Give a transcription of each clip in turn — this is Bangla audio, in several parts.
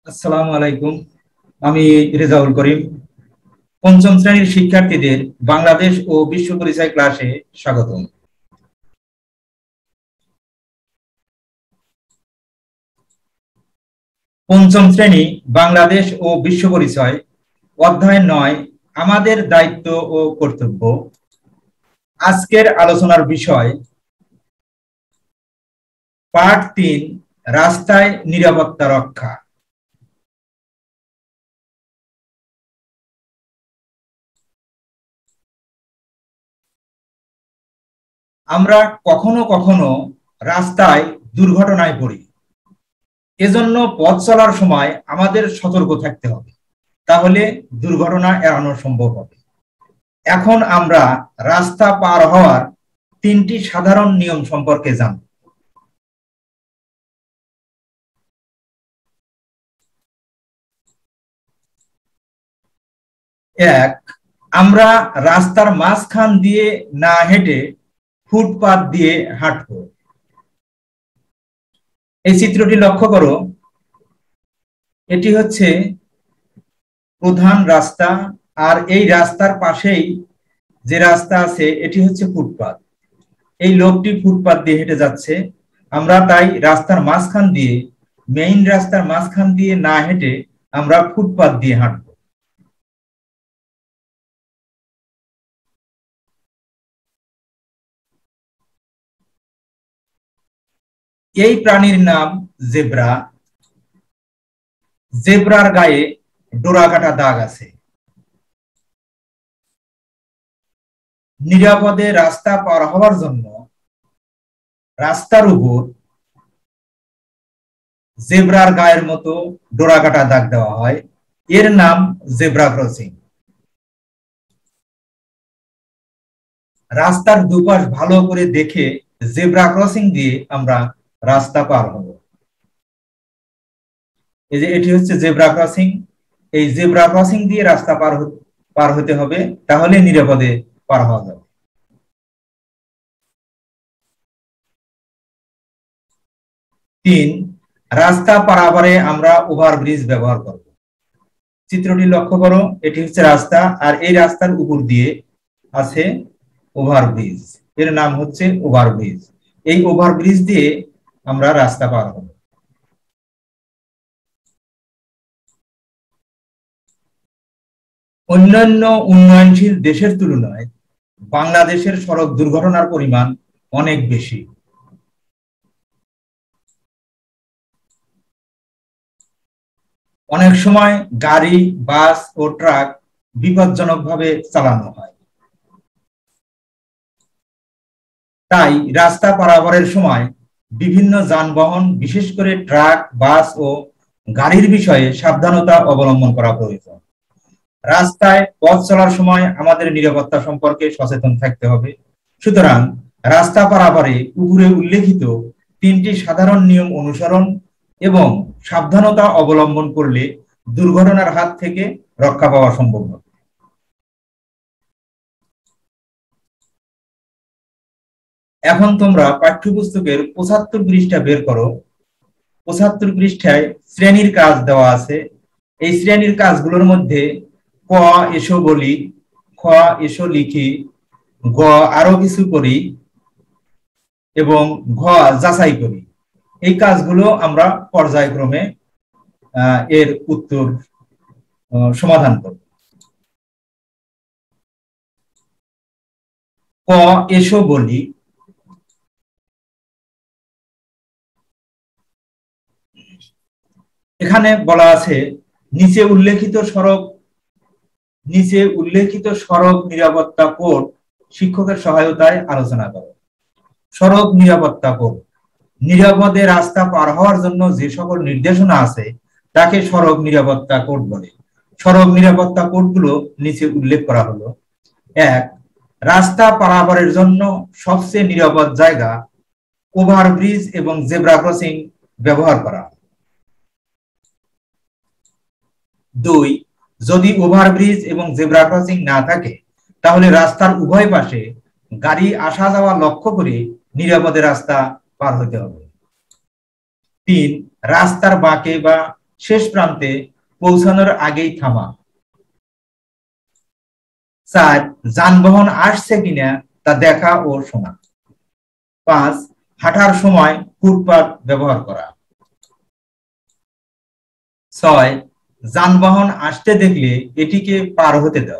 আসসালামু আলাইকুম। আমি রেজাউল করিম। পঞ্চম শ্রেণীর শিক্ষার্থীদের বাংলাদেশ ও বিশ্ব পরিচয় ক্লাসে স্বাগতম। পঞ্চম শ্রেণী বাংলাদেশ ও বিশ্ব পরিচয়, অধ্যায় 9, আমাদের দায়িত্ব ও কর্তব্য। আজকের আলোচনার বিষয় পার্ট 3, রাস্তায় নিরাপত্তা রক্ষা। আমরা কখনো কখনো রাস্তায় দুর্ঘটনায় পড়ি। এজন্য পথ চলার সময় আমাদের সতর্ক থাকতে হবে, তাহলে দুর্ঘটনা এড়ানো সম্ভব হবে। এখন আমরা রাস্তা পার হওয়ার 3টি সাধারণ নিয়ম সম্পর্কে জানব। 1, আমরা রাস্তার মাঝখান দিয়ে না হেঁটে ফুটপাত দিয়ে হাঁটব। এই চিত্রটি লক্ষ্য করো, এটি হচ্ছে প্রধান রাস্তা, আর এই রাস্তার পাশেই যে রাস্তা আছে এটি হচ্ছে ফুটপাত। এই লোকটি ফুটপাত দিয়ে হেঁটে যাচ্ছে। আমরা তাই রাস্তার মাঝখান দিয়ে, মেইন রাস্তার মাঝখান দিয়ে না হেঁটে আমরা ফুটপাত দিয়ে হাঁটব। এই প্রাণীর নাম জেব্রা। জেব্রার গায়ে ডোরাকাটা দাগ আছে। নিরাপদে রাস্তা পার হওয়ার জন্য রাস্তার উপর জেব্রার গায়ের মতো ডোরাকাটা দাগ দেওয়া হয়। এর নাম জেব্রা ক্রসিং। রাস্তার দুপাশ ভালো করে দেখে জেব্রা ক্রসিং দিয়ে আমরা রাস্তা পার হব। এই যে এটি হচ্ছে জেব্রা ক্রসিং। এই জেব্রা ক্রসিং দিয়ে রাস্তা পার হতে হবে, তাহলে নিরাপদে পার হওয়া যাবে। 3, রাস্তা পারাপারে আমরা ওভারব্রিজ ব্যবহার করব। চিত্রটি লক্ষ্য করো, এটি হচ্ছে রাস্তা, আর এই রাস্তার উপর দিয়ে আছে ওভারব্রিজ। এর নাম হচ্ছে ওভারব্রিজ। এই ওভারব্রিজ দিয়ে আমরা রাস্তা পার হব। অন্যান্য উন্নয়নশীল দেশের তুলনায় বাংলাদেশের সড়ক দুর্ঘটনার পরিমাণ অনেক বেশি। অনেক সময় গাড়ি, বাস ও ট্রাক বিপজ্জনকভাবে চালানো হয়। তাই রাস্তা পারাপারের সময় বিভিন্ন যানবাহন, বিশেষ করে ট্রাক, বাস ও গাড়ির বিষয়ে সাবধানতা অবলম্বন করা প্রয়োজন। রাস্তায় পথ চলার সময় আমাদের নিরাপত্তা সম্পর্কে সচেতন থাকতে হবে। সুতরাং রাস্তা পারাপারে উপরে উল্লেখিত 3টি সাধারণ নিয়ম অনুসরণ এবং সাবধানতা অবলম্বন করলে দুর্ঘটনার হাত থেকে রক্ষা পাওয়া সম্ভব হবে। এখন তোমরা পাঠ্যপুস্তকের 75 পৃষ্ঠা বের করো। 75 পৃষ্ঠায় শ্রেণীর কাজ দেওয়া আছে। এই শ্রেণীর কাজগুলোর মধ্যে ক এসো বলি, খ এসো লিখি, গ আরো কিছু করি এবং ঘ যাচাই করি। এই কাজগুলো আমরা পর্যায়ক্রমে এর উত্তর সমাধান করব। ক এসো বলি। এখানে বলা আছে নিচে উল্লেখিত সড়ক নিরাপত্তা কোড শিক্ষকের সহায়তায় আলোচনা করো। সড়ক নিরাপত্তা কোড নিরাপদে রাস্তা পার হওয়ার জন্য যে সকল নির্দেশনা আছে তাকে সড়ক নিরাপত্তা কোড বলে। সড়ক নিরাপত্তা কোডগুলো নিচে উল্লেখ করা হলো। 1, রাস্তা পারাপারের জন্য সবচেয়ে নিরাপদ জায়গা ওভারব্রিজ এবং জেব্রা ক্রসিং ব্যবহার করা। 2, যদি ওভারব্রিজ এবং জেব্রা ক্রসিং না থাকে তাহলে রাস্তার উভয় পাশে গাড়ি আসা যাওয়া লক্ষ্য করে নিরাপদে রাস্তা পার হতে হবে। 3, রাস্তার বাঁকে বা শেষ প্রান্তে পৌঁছানোর আগেই থামা। 4 যানবাহন আসছে কিনা তা দেখা ও শোনা। 5 হাঁটার সময় ফুটপাত ব্যবহার করা। 6 যানবাহন আসতে দেখলে এটিকে পার হতে দেওয়া।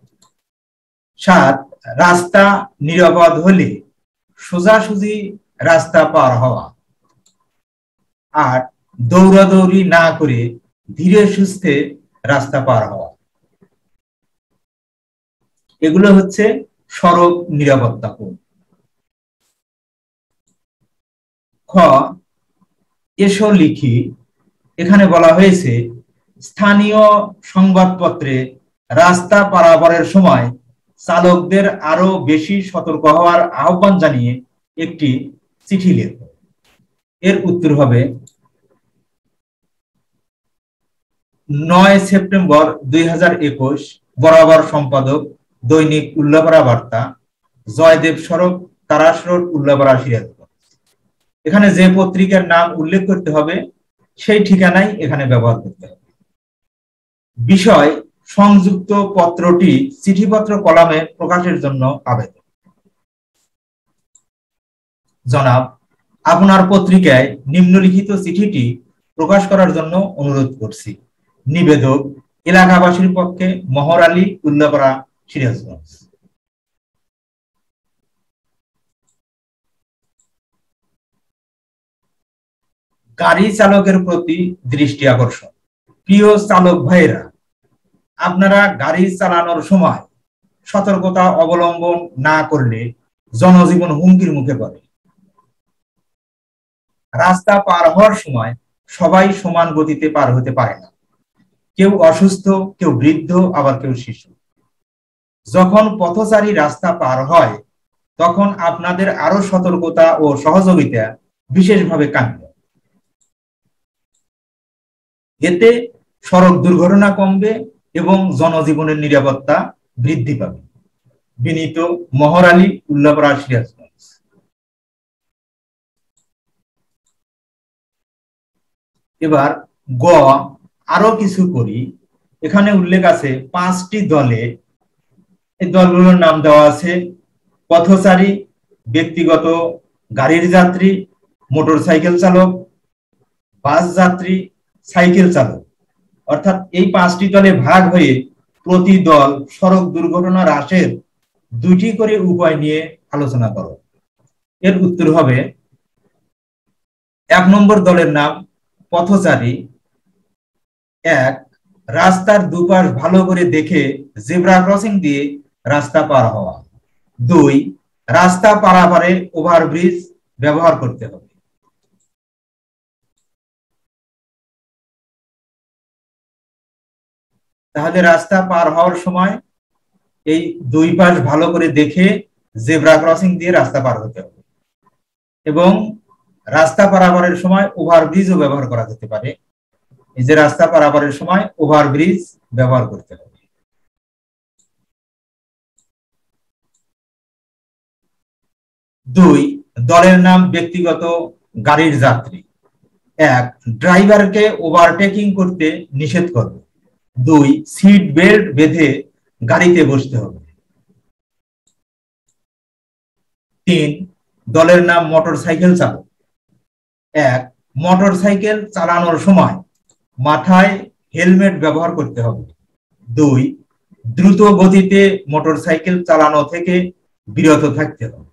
7 রাস্তা নিরাপদ হলে সোজাসুজি রাস্তা পার হওয়া। 8 দৌড়াদৌড়ি না করে ধীরে সুস্থে রাস্তা পার হওয়া। এগুলো হচ্ছে সড়ক নিরাপত্তা কোড। খ এসো লিখি। এখানে বলা হয়েছে স্থানীয় সংবাদপত্রে রাস্তা পারাপারের সময় চালকদের আরো বেশি সতর্ক হওয়ার আহ্বান জানিয়ে একটি চিঠি লেখো। এর উত্তর হবে 9 সেপ্টেম্বর 2021 বরাবর সম্পাদক, দৈনিক উল্লাপাড়া বার্তা, জয়দেব সড়ক, তারাস রোড, উল্লাপাড়া, সিরাজগঞ্জ। এখানে যে পত্রিকার নাম উল্লেখ করতে হবে সেই ঠিকানাই এখানে ব্যবহার করতে হবে। বিষয় সংযুক্ত পত্রটি চিঠিপত্র কলামে প্রকাশের জন্য আবেদন। জনাব, আপনার পত্রিকায় নিম্নলিখিত চিঠিটি প্রকাশ করার জন্য অনুরোধ করছি। নিবেদক এলাকাবাসীর পক্ষে মহর আলী, উল্লাপাড়া, সিরাজগঞ্জ। গাড়ি চালকের প্রতি দৃষ্টি আকর্ষণ। প্রিয় চালক ভাইরা, আপনারা গাড়ি চালানোর সময় সতর্কতা অবলম্বন না করলে জনজীবন হুমকির মুখে পড়ে। রাস্তা পার হওয়ার সময় সবাই সমান গতিতে পার হতে পারে না। কেউ অসুস্থ, কেউ বৃদ্ধ, আবার কেউ শিশু। যখন পথচারী রাস্তা পার হয় তখন আপনাদের আরো সতর্কতা ও সহযোগিতা বিশেষভাবে কাম্য। এতে সড়ক দুর্ঘটনা কমবে এবং জনজীবনের নিরাপত্তা বৃদ্ধি পাবে। বিনীত মহর আলী, উল্লাপাড়া, সিরাজগঞ্জ। এবার গ আরো কিছু করি। এখানে উল্লেখ আছে 5টি দলে। এই দলগুলোর নাম দেওয়া আছে পথচারী, ব্যক্তিগত গাড়ির যাত্রী, মোটরসাইকেল চালক, বাস যাত্রী, সাইকেল চালক। অর্থাৎ এই 5টি দলে ভাগ হয়ে প্রতি দল সড়ক দুর্ঘটনা হ্রাসের 2টি করে উপায় নিয়ে আলোচনা করো। এর উত্তর হবে 1 নম্বর দলের নাম পথচারী। 1 রাস্তার দুপাশ ভালো করে দেখে জেব্রা ক্রসিং দিয়ে রাস্তা পার হওয়া। 2 রাস্তা পারাপারে ওভারব্রিজ ব্যবহার করতে হবে। তাহলে রাস্তা পার হওয়ার সময় এই দুই পাশ ভালো করে দেখে জেব্রা ক্রসিং দিয়ে রাস্তা পার হতে হবে এবং রাস্তা পারাপারের সময় ওভারব্রিজও ব্যবহার করা যেতে পারে। এই যে রাস্তা পারাপারের সময় ওভারব্রিজ ব্যবহার করতে হবে। 2 দলের নাম ব্যক্তিগত গাড়ির যাত্রী। 1 ড্রাইভারকে ওভারটেকিং করতে নিষেধ করবে। 2 সিট বেল্ট বেঁধে গাড়িতে বসতে হবে। 3 দলের নাম মোটরসাইকেল চালক। 1 মোটরসাইকেল চালানোর সময় মাথায় হেলমেট ব্যবহার করতে হবে। 2 দ্রুত গতিতে মোটরসাইকেল চালানো থেকে বিরত থাকতে হবে।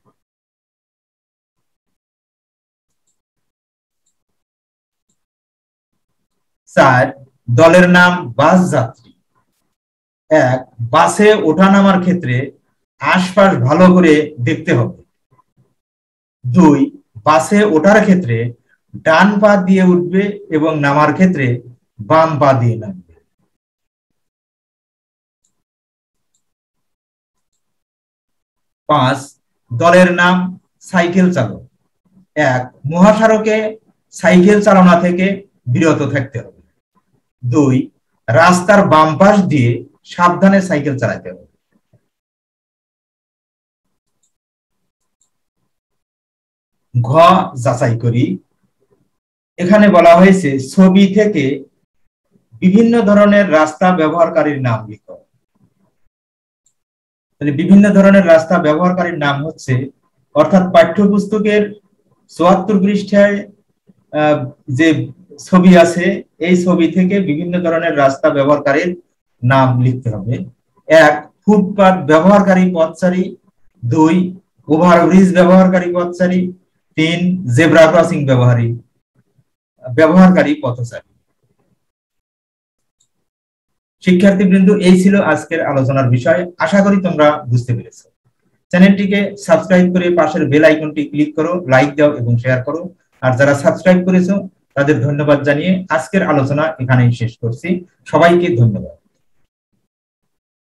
4 দলের নাম বাস যাত্রী। 1 বাসে ওঠানামার ক্ষেত্রে আশপাশ ভালো করে দেখতে হবে। 2 বাসে ওঠার ক্ষেত্রে ডান পা দিয়ে উঠবে এবং নামার ক্ষেত্রে বাম পা দিয়ে নামবে। 5 দলের নাম সাইকেল চালক। 1 মহাসড়কে সাইকেল চালনা থেকে বিরত থাকতে হবে। 2 রাস্তার বাম পাশ দিয়ে সাবধানে সাইকেল চালাতে হবে। ঘ যাচাই করি। এখানে বলা হয়েছে ছবি থেকে বিভিন্ন ধরনের রাস্তা ব্যবহারকারীর নাম লিখো। বিভিন্ন ধরনের রাস্তা ব্যবহারকারীর নাম হচ্ছে, অর্থাৎ পাঠ্যপুস্তকের ৭৪ পৃষ্ঠায় যে ছবি আছে, এই ছবি থেকে বিভিন্ন ধরনের রাস্তা ব্যবহারকারীর নাম লিখতে হবে। ১, ফুটপাত ব্যবহারকারী পথচারী। ২, ওভারব্রিজ ব্যবহারকারী পথচারী। ৩, জেব্রা ক্রসিং ব্যবহারকারী পথচারী। শিক্ষার্থীবৃন্দ, এই ছিল আজকের আলোচনার বিষয়। আশা করি তোমরা বুঝতে পেরেছো। চ্যানেলটিকে সাবস্ক্রাইব করে পাশের বেল আইকনটি ক্লিক করো, লাইক দাও এবং শেয়ার করো। আর যারা সাবস্ক্রাইব করেছো তাদের ধন্যবাদ জানিয়ে আজকের আলোচনা এখানেই শেষ করছি। সবাইকে ধন্যবাদ।